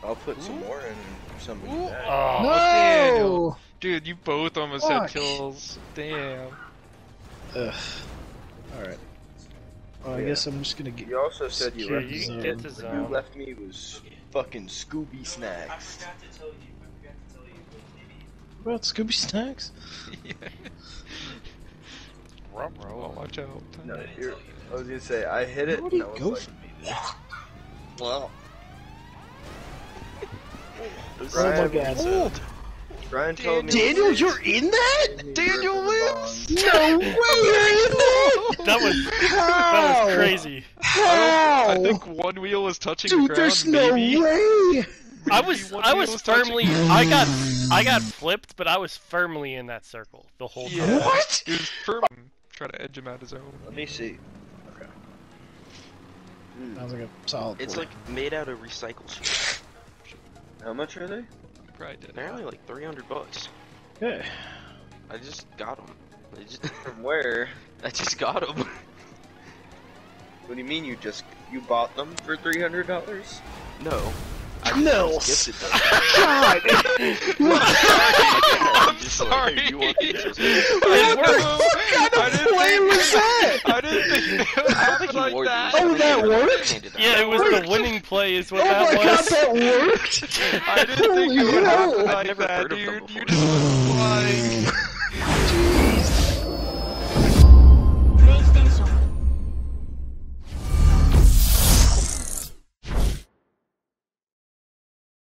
I'll put some more in somebody. Oh, No! Daniel. Dude, you both almost had Fuck. kills. Damn. Ugh. Alright. Well, I guess I'm just gonna get. You also said you secure left the me. zone. Get the What you zone. left me was fucking Scooby snacks. I forgot to tell you, but maybe. What about Scooby Snacks? Ruh-roh, watch out. No, I was gonna say I hit it. Where would he and I was go like, from me? well. Oh my god. Ryan told me. Daniel, you're in that? Daniel wins! No way you're in that! That was How? crazy. How? I think one wheel was touching Dude, the ground, there's no maybe. way! I Maybe was one wheel firmly touching- I got flipped, but I was firmly in that circle the whole time. Yeah. What? It was firm. Try to edge him out his own. Let me see. Okay. Sounds like a solid It's play. like made out of recycled shit. How much are they? Probably did. They're only like $300. Yeah. I just got them. From where? I just got them. What do you mean you bought them for $300? No. No. Gifted them. God! I'm sorry. You want these? What kind of play was that? I didn't think I think like you wore that. these. Oh, that worked? Handed out. Yeah, it was the winning play is what Oh that my god, was. that worked! I didn't think it would Holy happen hell. like I've never that, heard of them dude. before. You just went flying.